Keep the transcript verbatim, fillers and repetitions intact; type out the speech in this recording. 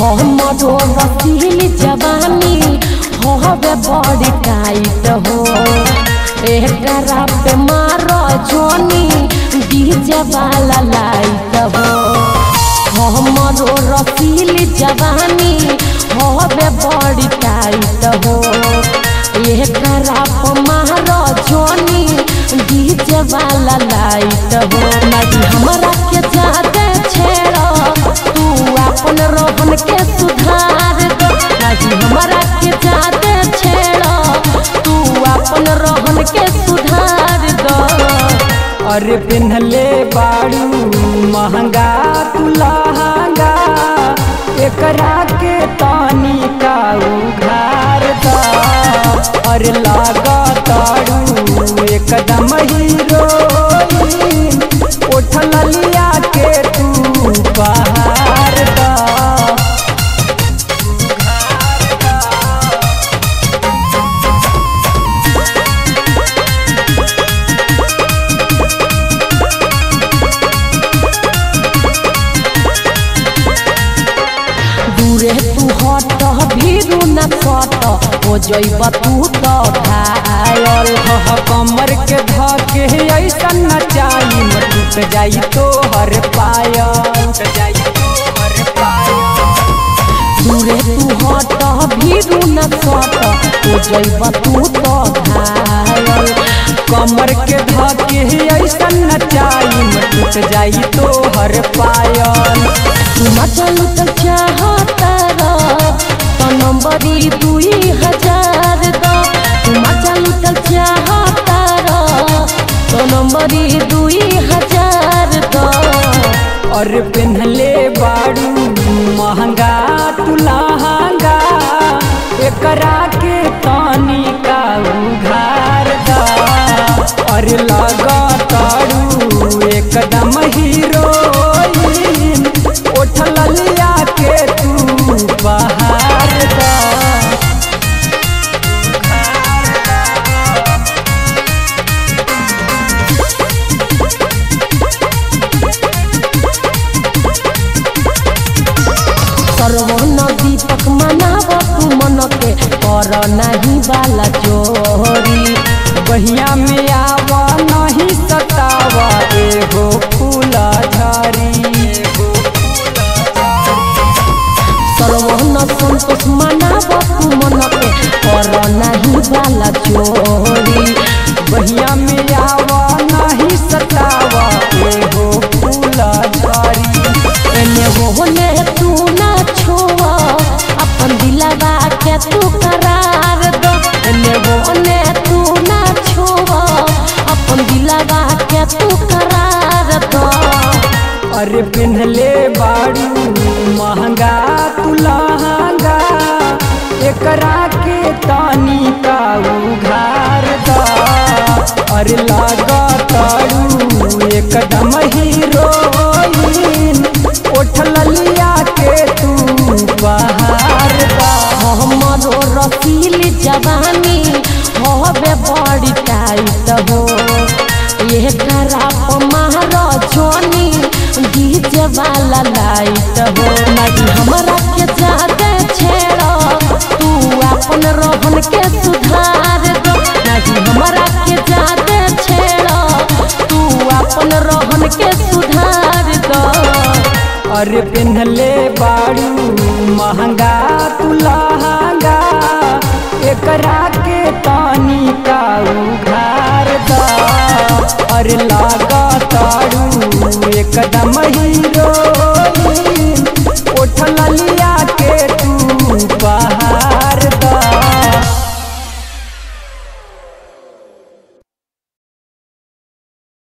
हमरो रसीली जवानी होवे बड़ी टाइट हो एकरा पे मारो जोनी डीजे वाला लाइट हो हमरो रसीली जवानी होवे बड़ी टाइट हो एकरा पे मारो जोनी डीजे वाला लाइट हो नहीं हमरा के जाते छेड़ो तू अपन रोहन के सुधार दो नहीं हमरा के जाते छेड़ो तू अपन रोहन के सुधार दो। अरे पिन्हले बाड़ू महंगा तू लहंगा एकरा के तानी का उघार दा अरे लागा ताड़ू एकदम हीरोइन उठल लिया के तू बाहर दा दूरे तू हट भीरू न सट हो जइब तू तो घायल कमर के धके ऐसा नचाई टूट जाई तो हर पायल दूरे तू हट भीरू न सट हो जइब तू तो घायल कमर के धके ऐसा नचाई टूट जाई तो हर पायल मचल तो चाहता तो नंबरी दुई हजार दो मचल तो चाहता तो नंबरी दुई हजार दो। और पिन्हले बाड़ू महंगा तू लहंगा एकरा के तानी का उघार दा और लगा ताड़ू एकदम हीरोइन उठल लिया के तू बाहर दा सर्वन दीपक मनाव तू मन के कर नहीं वाला चोरी बहिया में आवा नहीं सतावा एगो फूल झरी सर्वन संतोष मनाव तू मन के कर नहीं वाला चोरी बहिया में आवा नहीं सतावा एगो फूल झरी एने होने तू ना छोवा अपन दिलवा के तू करार दो एने होने तू ना छोवा अपन दिलवा के तू करार दो। अरे पिन्हले बाड़ू महंगा तू लहंगा एकरा के तानी का उघार दा अरे लागा ताड़ू एकदम हीरोइन उठल लिया के तू बाहर दा हमरो रसीली जवानी होवे बड़ी टाइट हो एकरा पे मारो जोनी डीजे वाला लाइट हो नहीं हमरा के जाते छेड़ो तू अपन रोहन के सुधार दो नहीं हमरा के जाते छेड़ो तू अपन रोहन के सुधार दो। अरे पिन्हले बाड़ू महंगा तू लहंगा एकरा के तानी का उघार दा अरे लागा ताड़ू एकदम हीरोइन